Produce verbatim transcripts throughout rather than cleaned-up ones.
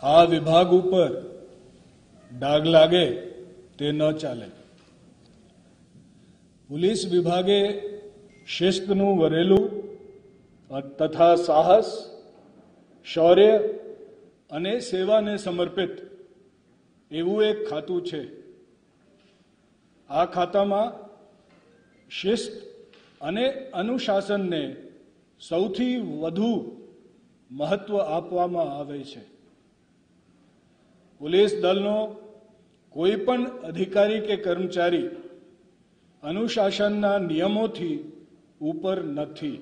આ વિભાગ ઉપર ડાઘ લાગે તે ન ચાલે। પોલીસ વિભાગે શિસ્તનું વરેલું તથા સાહસ, શૌર્ય અને સેવાને સમર્પિત એવું એક ખાતું છે। આ ખાતામાં શિસ્ત અને અનુશાસનને સૌથી વધુ મહત્વ આપવામાં આવે છે। પોલીસ દળનો કોઈ પણ અધિકારી કે કર્મચારી અનુશાસનના નિયમોથી ઉપર નથી।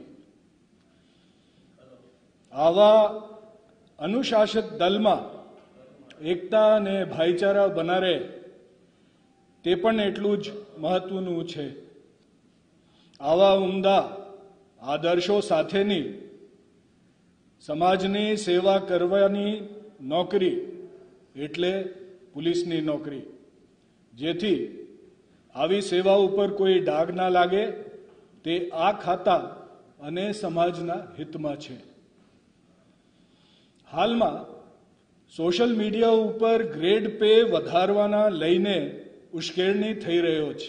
આવા અનુશાસિત દળમાં એકતા અને ભાઈચારા બનારે તે પણ એટલું જ મહત્વનું છે। આવા ઉમદા આદર્શો સાથેની સમાજની સેવા કરવાની નોકરી એટલે પોલીસની નોકરી, જેથી આવી સેવા ઉપર કોઈ ડાઘ ના લાગે તે આ ખાતા અને સમાજના હિતમાં છે। હાલમાં સોશિયલ મીડિયા ઉપર ગ્રેડ પે વધારવાના લઈને ઉશ્કેરણી થઈ રહ્યો છે।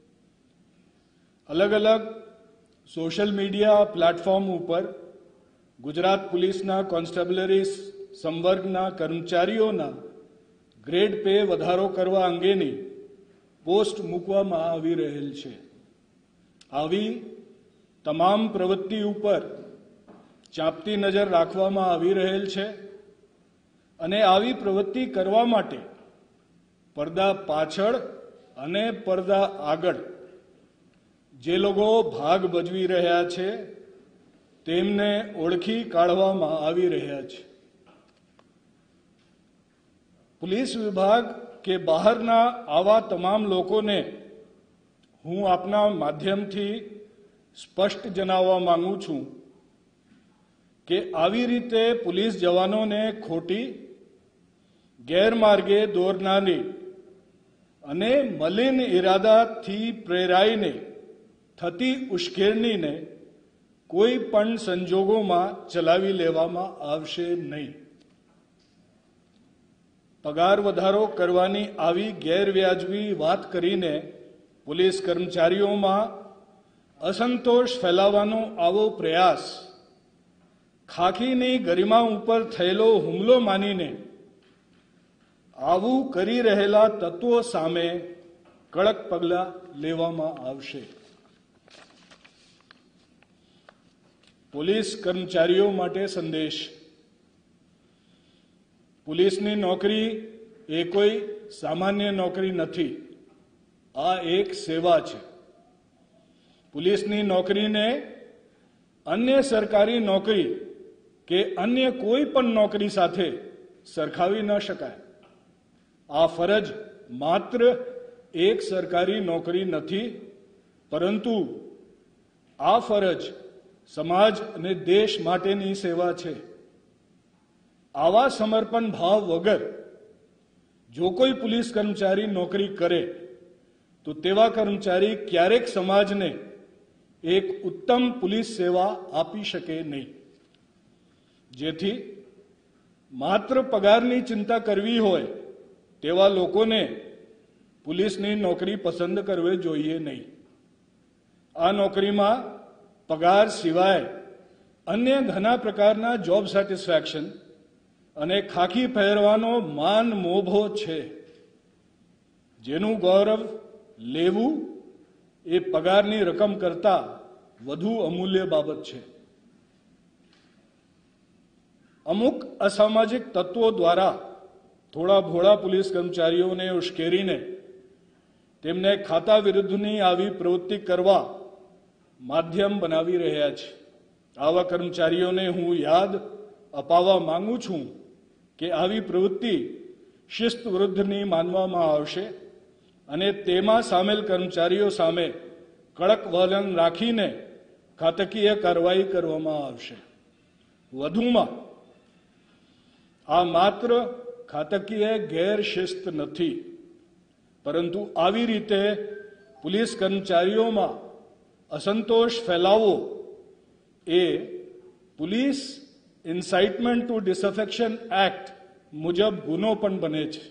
અલગ અલગ સોશિયલ મીડિયા પ્લેટફોર્મ ઉપર ગુજરાત પોલીસના કોન્સ્ટેબલરી સંવર્ગના કર્મચારીઓના ગ્રેડ પે વધારો કરવા અંગેની પોસ્ટ મૂકવામાં આવી રહેલ છે। આવી તમામ પ્રવૃત્તિ ઉપર ચાંપતી નજર રાખવામાં આવી રહેલ છે અને આવી પ્રવૃત્તિ કરવા માટે પડદા પાછળ અને પડદા આગળ જે લોકો ભાગ ભજવી રહ્યા છે તેમને ઓળખી કાઢવામાં આવી રહ્યા છે। પોલીસ વિભાગ કે બહારના આવા તમામ લોકોને હું આપના માધ્યમથી સ્પષ્ટ જણાવવા માંગુ છું કે આવી રીતે પોલીસ જવાનોને ખોટી, ગેરમાર્ગે દોરનારી અને મલિન ઇરાદાથી પ્રેરાઈને થતી ઉશ્કેરણીને કોઈ પણ સંજોગોમાં ચલાવી લેવામાં આવશે નહીં। પગાર વધારો કરવાની આવી ગેરવ્યાજબી વાત કરીને પોલીસ કર્મચારીઓમાં અસંતોષ ફેલાવવાનો આવો પ્રયાસ ખાખીની ગરિમા ઉપર થયેલો હુમલો માનીને આવું કરી રહેલા તત્વો સામે કડક પગલાં લેવામાં આવશે। પોલીસ કર્મચારીઓ માટે સંદેશ: પોલીસની નોકરી એ કોઈ સામાન્ય નોકરી નથી, આ એક સેવા છે। પોલીસની નોકરીને અન્ય સરકારી નોકરી કે અન્ય કોઈ પણ નોકરી સાથે સરખાવી ન શકાય। આ ફરજ માત્ર એક સરકારી નોકરી નથી, પરંતુ આ ફરજ સમાજ અને દેશ માટેની સેવા છે। આવા સમર્પણ ભાવ વગર જો કોઈ પોલીસ કર્મચારી નોકરી કરે તો તેવા કર્મચારી ક્યારેક સમાજને એક ઉત્તમ પોલીસ સેવા આપી શકે નહીં। જેથી માત્ર પગારની ચિંતા કરવી હોય તેવા લોકોને પોલીસની નોકરી પસંદ કરવી જોઈએ નહીં। આ નોકરીમાં પગાર સિવાય અન્ય ઘણા પ્રકારના જોબ સેટિસ્ફેક્શન અને ખાખી પહેરવાનો માન મોભો છે, જેનું ગૌરવ લેવું એ પગારની રકમ કરતાં વધુ અમૂલ્ય બાબત છે। અમુક અસામાજિક તત્વો દ્વારા થોડા ભોળા પોલીસ કર્મચારીઓને ઉશ્કેરીને તેમને ખાતા વિરુદ્ધની આવી પ્રવૃત્તિ કરવા માધ્યમ બનાવી રહ્યા છે। આવા કર્મચારીઓને હું યાદ અપાવવા માંગુ છું કે આવી પ્રવૃત્તિ શિસ્ત વિરુદ્ધની માનવામાં આવશે અને તેમાં સામેલ કર્મચારીઓ સામે કડક વલણ રાખીને ખાતાકીય કાર્યવાહી કરવામાં આવશે। વધુમાં આ માત્ર ખાતાકીય ગેરશિસ્ત નથી, પરંતુ આવી રીતે પોલીસ કર્મચારીઓમાં અસંતોષ ફેલાવવો એ police incitement to disaffection act મુજબ ગુનો પણ બને છે।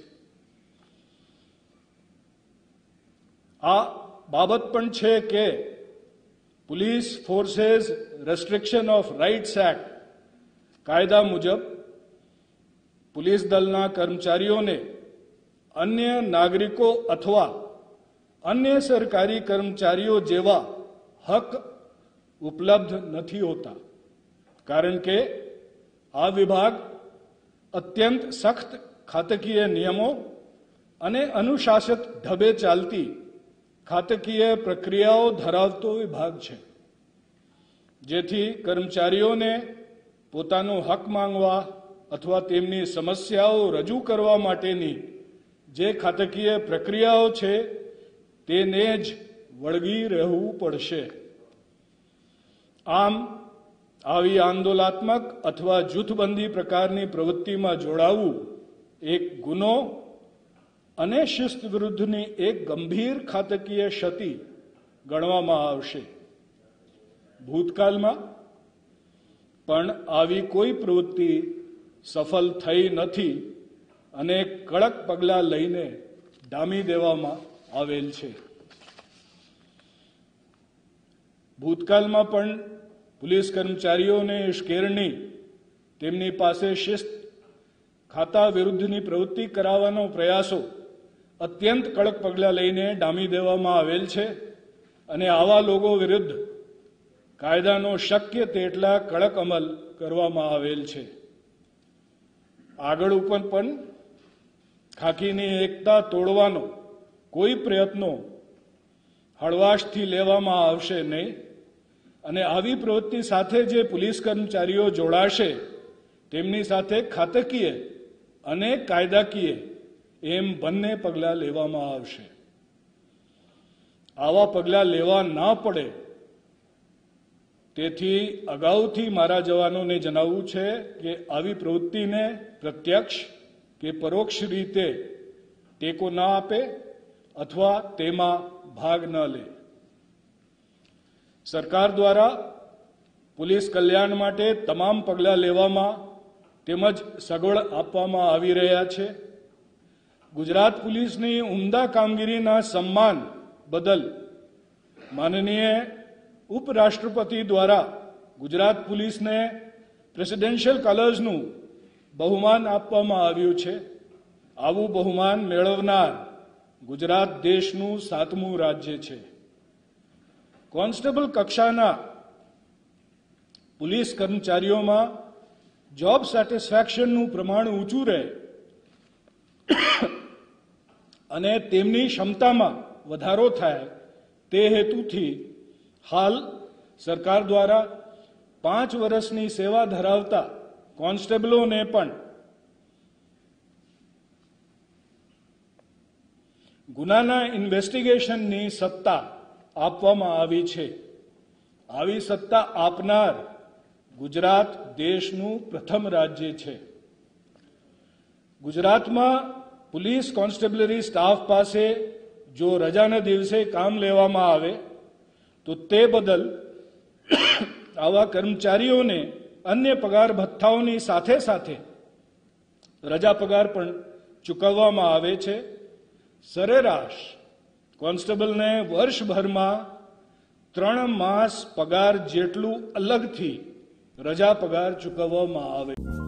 આ બાબત પણ છે કે police forces restriction of rights act કાયદા મુજબ પોલીસ દળના કર્મચારીઓને અન્ય નાગરિકો અથવા અન્ય સરકારી કર્મચારીઓ જેવા હક ઉપલબ્ધ નથી હોતા, કારણ કે આ વિભાગ અત્યંત સખ્ત ખાતકીય નિયમો અને અનુશાસિત ઢબે ચાલતી ખાતકીય પ્રક્રિયાઓ ધરાવતો વિભાગ છે, જેથી કર્મચારીઓને પોતાનો હક માંગવા અથવા તેમની સમસ્યાઓ રજૂ કરવા માટેની જે ખાતકીય પ્રક્રિયાઓ છે તેને જ વળગી રહેવું પડશે। આમ આવી આંદોલનાત્મક અથવા જૂથબંધી પ્રકારની પ્રવૃત્તિમાં જોડાવું એક ગુનો અને શિસ્ત વિરુદ્ધની એક ગંભીર ખાતકીય ક્ષતિ ગણવામાં આવશે। ભૂતકાળમાં પણ આવી કોઈ પ્રવૃત્તિ સફળ થઈ નથી અને કડક પગલાં લઈને ડામી દેવામાં આવેલ છે। ભૂતકાળમાં પણ પોલીસ કર્મચારીઓને ઉશ્કેરણી, તેમની પાસે શિસ્ત ખાતા વિરુદ્ધની પ્રવૃત્તિ કરાવવાનો પ્રયાસો અત્યંત કડક પગલાં લઈને ડામી દેવામાં આવેલ છે અને આવા લોકો વિરુદ્ધ કાયદાનો શક્ય તેટલા કડક અમલ કરવામાં આવેલ છે। આગળ ઉપર પણ ખાકીની એકતા તોડવાનો કોઈ પ્રયત્નો હળવાશથી લેવામાં આવશે નહીં અને આવી પ્રવૃત્તિ સાથે જે પોલીસ કર્મચારીઓ જોડાશે તેમની સાથે ખાતકીય અને કાયદાકીય એમ બંને પગલાં લેવામાં આવશે। આવા પગલાં લેવા ના પડે તેથી અગાઉથી મારા જવાનોને જણાવવું છે કે આવી પ્રવૃત્તિને પ્રત્યક્ષ કે પરોક્ષ રીતે ટેકો ના આપે અથવા તેમાં ભાગ ન લે। સરકાર દ્વારા પોલીસ કલ્યાણ માટે તમામ પગલાં લેવામાં તેમજ સગવડ આપવામાં આવી રહ્યા છે। ગુજરાત પોલીસની ઉમદા કામગીરીના સન્માન બદલ માનનીય ઉપરાષ્ટ્રપતિ દ્વારા ગુજરાત પોલીસને પ્રેસિડેન્શિયલ કલર્સનું બહુમાન આપવામાં આવ્યું છે। આવું બહુમાન મેળવનાર ગુજરાત દેશનું સાતમું રાજ્ય છે। કોન્સ્ટેબલ કક્ષાના પોલીસ કર્મચારીઓમાં જોબ સેટિસ્ફેક્શનનું પ્રમાણ ઊંચું રહે અને તેમની ક્ષમતામાં વધારો થાય તે હેતુથી હાલ સરકાર દ્વારા પાંચ વર્ષની સેવા ધરાવતા કોન્સ્ટેબલોને પણ ગુનાના ઇન્વેસ્ટિગેશનની સત્તા આપવામાં આવી છે। આવી સત્તા આપનાર ગુજરાત દેશનું પ્રથમ રાજ્ય છે। ગુજરાતમાં પોલીસ કોન્સ્ટેબલરી સ્ટાફ પાસે જો રજાના દિવસે કામ લેવામાં આવે તો તે બદલ આવા કર્મચારીઓને અન્ય પગાર ભથ્થાઓની સાથે સાથે રજા પગાર પણ ચૂકવવામાં આવે છે। સરેરાશ કોન્સ્ટેબલને વર્ષભરમાં ત્રણ માસ પગાર જેટલું અલગથી રજા પગાર ચૂકવવામાં આવે।